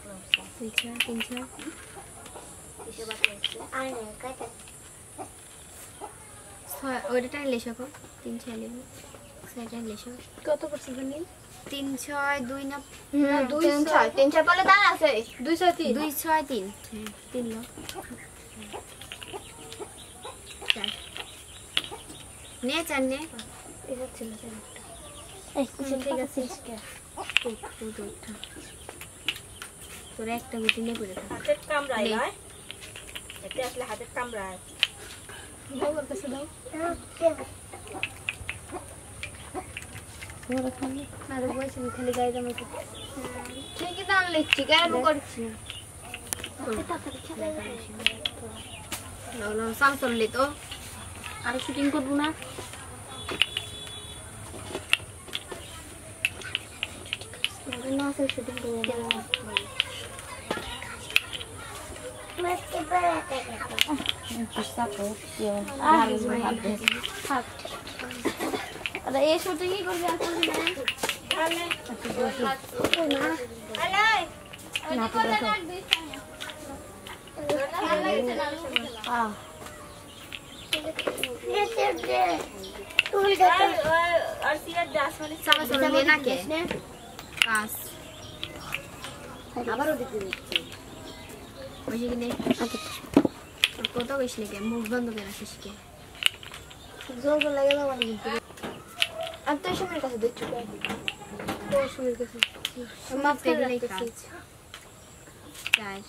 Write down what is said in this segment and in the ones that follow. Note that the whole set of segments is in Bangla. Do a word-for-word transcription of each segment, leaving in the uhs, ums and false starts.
তিন ছয় তিন ছয় ছয় ওইটা টাইলে সকল তিন ছয় নেব ছয় টাইলে সকল কত করছে জানি তিন ছয় দুই না দুই ছয় তিন ছয় বলে দাঁড় আছে দুই ছয় তিন দুই ছয় তিন তিন লো নে চার নে এটা ছিল চারটা এই কুশন ঠিক আছে উঠ উঠ উঠ তোর একটা গুটি নে পড়ে থাকে হাতের কামড়ায় নয় এটা আসলে হাতের কামড়ায় বাবার কাছে দাও ওরা খালি আর বসে খালি গায়ে জমা করতে ঠিকই দাম লিখছি গায়ে করছি না না সামসন লে তো আর শুটিং করব না না সে শুটিং করব মস্তি পড়া থাকে একটু সাপো কেউ আর ভাববে থাক আরে এই শুটিং কি করবে আর করবে না আলে না আলে না তো আ তুই দেখো আর সিরা দাস মানে সামনে সামনে না কে কাস আবারও দিতে দিচ্ছি ওই কিনে কত বেশি লাগে মুখ বন্ধ করে রাখিস কে জোর লাগে না মানে আর তো সময়ের কাছে দেখছো তো সময়ের কাছে মাপ করে রাখিস চাই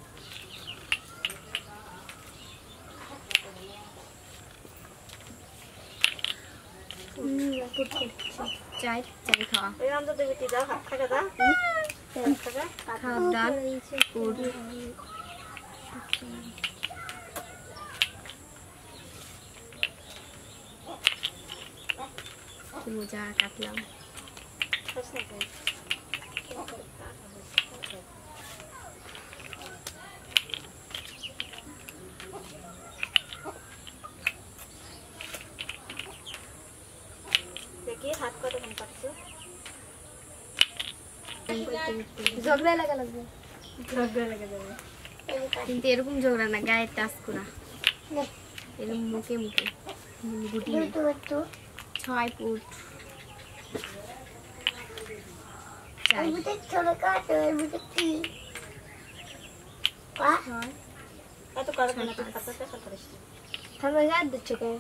চাই চাই খাওয়া এই নাম তো দেবি দাও খাওয়া দাও খাওয়া দাও ফুড মোজা কাটলাম देखिए हाथ को तो हम काटছো ঝগড়া লাগা লাগবে ঝগড়া লাগা যাবে কিন্তু এরকম ঝগড়া না গায়ে টাচ করা এরকম মুখে মুখে গুটি তো ছয় ফুট চাই বুঝে ছোট কাটো বুঝে কি বাহ এত কাটো না তো পাতা পাতা করিস তাহলে যাদ দিচ্ছ কে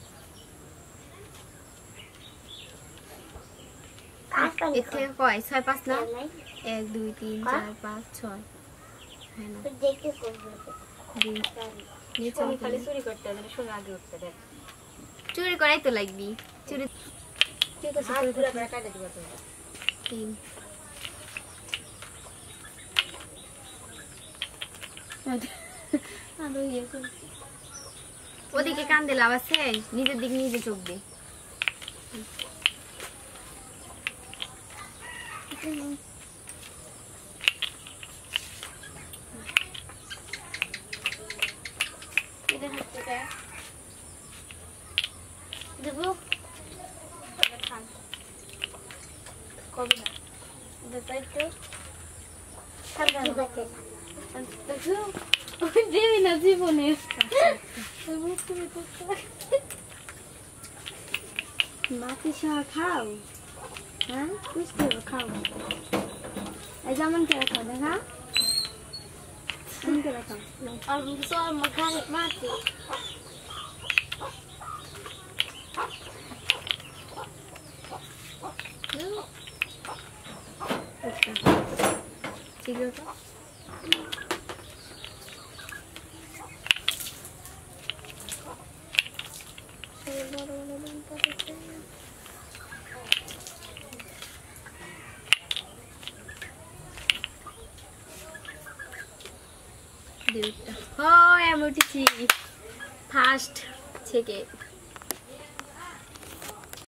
এতে কয় ছয় পাঁচ না এক দুই তিন চার পাঁচ ছয় হ্যাঁ না দেখে করবে নিচে খালি চুরি করতে হবে সোজা আগে উঠতে দেখ চুরি করাই তো লাগবি চুরি ঠিক আছে চুরি করে কাটে দিব তো তিন আলো ইয়ে করে ওদিকে কান দিলাম আছে নিজের দিক নিজে চোখ দে इधर हटते क्या देखो खान कभी ना बताइए तो खान खान देखो देवी नजीब होने माती शाह खाओ हाँ कुछ तो खाओ ऐसा मन क्या रखा देखा मन क्या रखा और मुझे मखान मारती ठीक है तो Oh, I'm going to see fast. Take it.